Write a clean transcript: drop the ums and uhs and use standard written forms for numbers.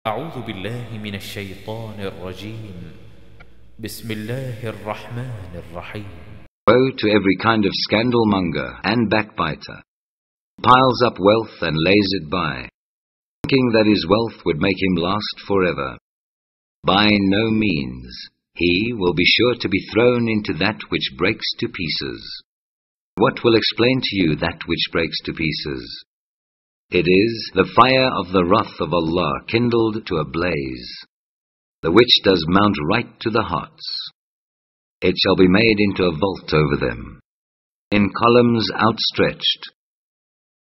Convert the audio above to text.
أعوذ بالله من الشيطان الرجيم. بسم الله الرحمن الرحيم. Woe to every kind of scandalmonger and backbiter, piles up wealth and lays it by, thinking that his wealth would make him last forever. By no means, he will be sure to be thrown into that which breaks to pieces. What will explain to you that which breaks to pieces? It is the fire of the wrath of Allah kindled to a blaze, the which does mount right to the hearts. It shall be made into a vault over them, in columns outstretched,